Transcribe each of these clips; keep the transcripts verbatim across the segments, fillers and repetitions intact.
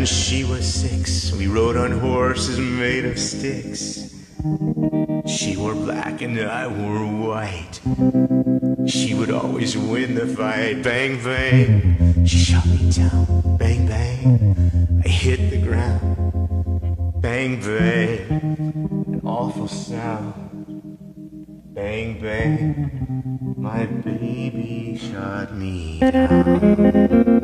she was six, we rode on horses made of sticks. She wore black and I wore white. She would always win the fight. Bang, bang, she shot me down. Bang, bang, I hit the ground. Bang, bang, an awful sound. Bang, bang, my baby shot me down.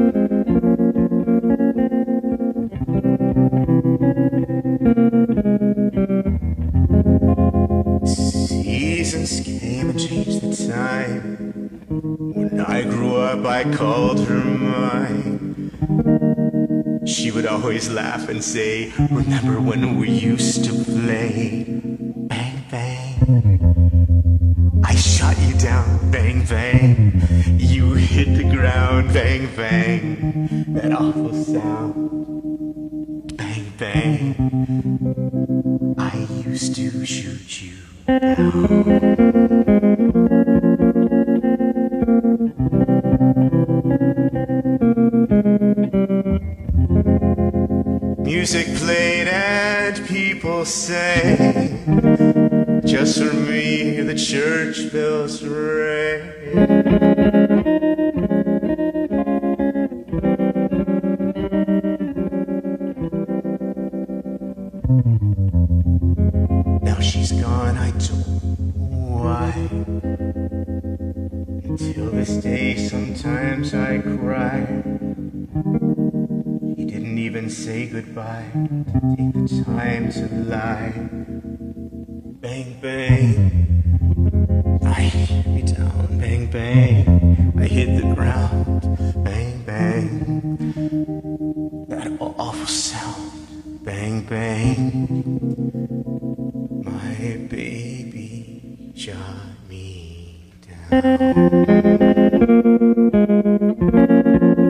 Seasons came and changed the time. When I grew up, I called her mine. She would always laugh and say, remember when we used to play? Bang, bang, I shot you down. Bang, bang, you hit the ground. Bang, bang, that awful sound. Bang, bang, I used to shoot you down. Music played and people sang. Just for me the church bells rang. Now she's gone, I don't know why. Until this day sometimes I cry. She didn't even say goodbye, take the time to lie. Bang, bang, I hit me down. Bang, bang, I hit the ground. Bang, bang, that awful sound. Bang, bang, my baby shot me down.